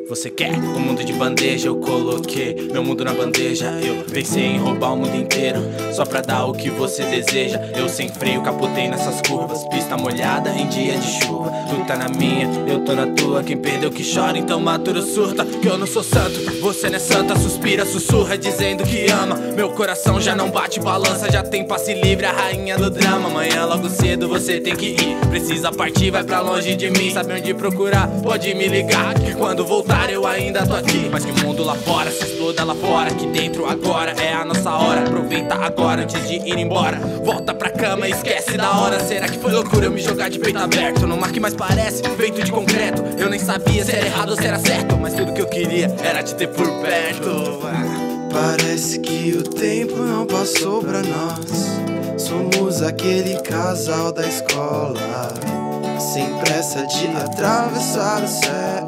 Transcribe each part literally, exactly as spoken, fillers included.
Você quer um mundo de bandeja, eu coloquei meu mundo na bandeja. Eu pensei em roubar o mundo inteiro, só pra dar o que você deseja. Eu sem freio capotei nessas curvas, pista molhada em dia de chuva. Tu tá na minha, eu tô na tua, quem perdeu que chora, então matura ou surta. Que eu não sou santo, você não é santa, suspira, sussurra dizendo que ama. Meu coração já não bate balança, já tem passe livre, a rainha do drama. Amanhã logo cedo você tem que ir, precisa partir, vai pra longe de mim. Sabe onde procurar, pode me ligar, que quando voltar eu ainda tô aqui. Mas que mundo lá fora, se exploda lá fora, aqui dentro agora é a nossa hora. Aproveita agora antes de ir embora, volta pra cama e esquece da hora. Será que foi loucura eu me jogar de peito aberto no mar que mais parece feito de concreto? Eu nem sabia se era errado ou se era certo, mas tudo que eu queria era te ter por perto. Parece que o tempo não passou pra nós, somos aquele casal da escola, sem pressa de atravessar o céu.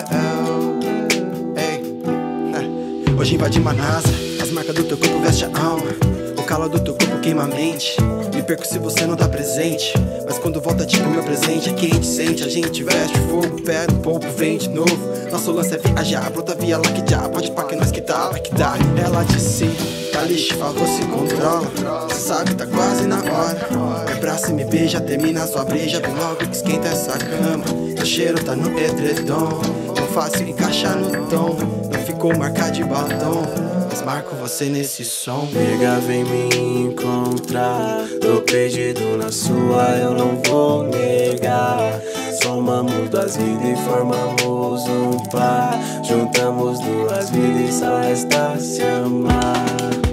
Ei. Hoje invadimos a NASA, as marcas do teu corpo vestem a alma, o calor do teu corpo queima a mente. Me perco se você não tá presente, mas quando volta tipo meu presente é quente, sente. A gente veste fogo, pera um pouco, vem de novo. Nosso lance é viajar, brota via lá que já pode pá que nós que dá, vai que dá. Ela disse, tá lixo, favor se controla, cê sabe tá quase na hora. Me abraça e me beija, termina sua breja, vem logo que esquenta essa cama. O cheiro tá no edredom, não fácil encaixar no tom, não ficou marca de batom, mas marco você nesse som. Nega, vem me encontrar, tô perdido na sua, eu não vou negar. Somamos duas vidas e formamos um par, juntamos duas vidas e só resta se amar.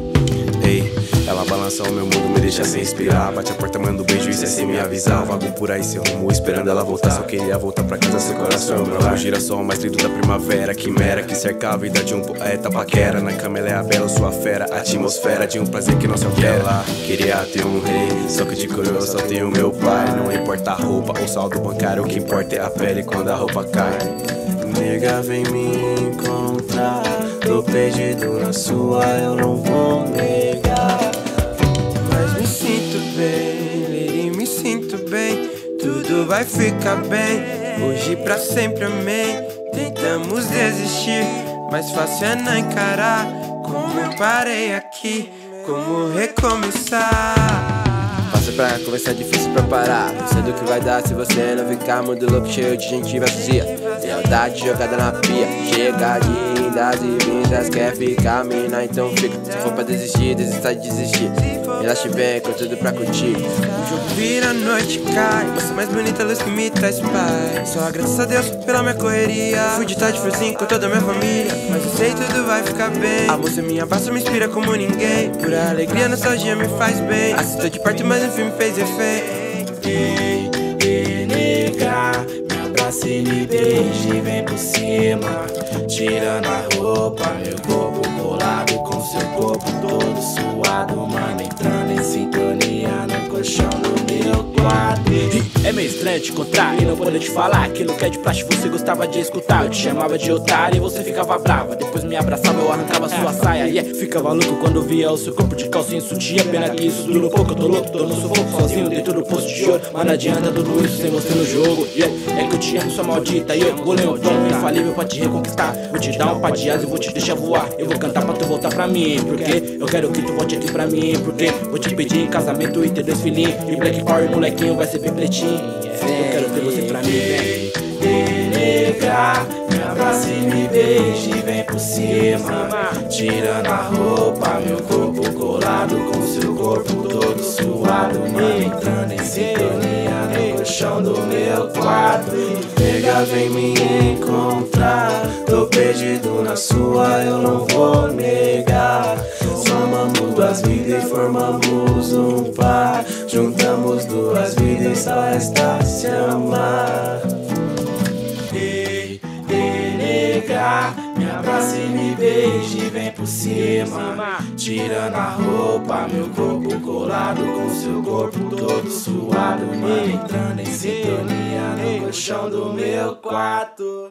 Ei, ela balança o meu mundo, me deixa sem inspirar. Bate a porta, manda um beijo e cê sem me avisar. Eu vago por aí sem rumo, esperando ela voltar. Só queria voltar pra casa, seu coração é o meu lar. O girassol mais lindo da primavera, quimera que cerca a vida de um poeta paquera. Na cama ela é a bela, sua fera, atmosfera de um prazer que não se altera. Queria ter um rei, só que de coroa só tenho meu pai. Não importa a roupa ou saldo bancário, o que importa é a pele quando a roupa cai. Nega, vem me encontrar, tô perdido na sua, eu não vou negar. Mas me sinto bem, e me sinto bem, tudo vai ficar bem, hoje pra sempre amém. Tentamos desistir, mas fácil é não encarar. Como eu parei aqui, como recomeçar. Fácil pra conversar, difícil pra parar. Não sei do que vai dar se você não ficar. Mundo louco, cheio de gente vazia, lealdade jogada na pia. Chega de indas e vindas, quer ficar mina, então fica. Se for pra desistir, desista de desistir. Relaxe bem, com tudo pra curtir. O jogo vira, a noite cai, você mais bonita, luz que me traz paz. Só agradeço a Deus pela minha correria. Fui de tarde frozinho com toda a minha família, mas eu sei tudo vai ficar bem. A moça me abraça, me inspira como ninguém. Pura alegria, nostalgia me faz bem. Assisto de perto, mas o filme fez efeito. Ei, ei, nega, me abraça e me beije, vem por cima, tirando a roupa, meu corpo colado com seu corpo todo suado, mano, entrando em sintonia no colchão do meu quarto. É meio estranho te encontrar e não poder te falar aquilo que é de praxe você gostava de escutar. Eu te chamava de otário e você ficava brava, depois me abraçava, eu arrancava sua saia. E yeah, ficava louco quando via o seu corpo de calcinha e sutiã. Pena que isso durou pouco, eu tô louco, tô no sufoco sozinho dentro do posto de ouro. Mas não adianta tudo isso sem você no jogo, yeah. É que eu te amo, sua maldita, e eu vou ler um tom infalível pra te reconquistar. Vou te dar um pá de asa e vou te deixar voar. Eu vou cantar pra tu voltar pra mim, porque eu quero que tu volte aqui pra mim, porque vou te pedir em casamento e ter dois filhinhos. E Black Power, molequinho, vai ser bem pretinho. Eu quero ter você pra mim, vem. Ei, nega, me abraça e me beije, vem por cima, tirando a roupa, meu corpo colado com seu corpo todo suado, mano, entrando em sintonia no colchão do meu quarto. Nega, vem me encontrar, tô perdido na sua, eu não vou negar. Somamos duas vidas e formamos um par, juntamos duas vidas e só resta se amar. Ei, ei, nega, me abraça e me beije, vem por cima, tirando a roupa, meu corpo colado com seu corpo todo suado, mano, entrando em sintonia no colchão do meu quarto.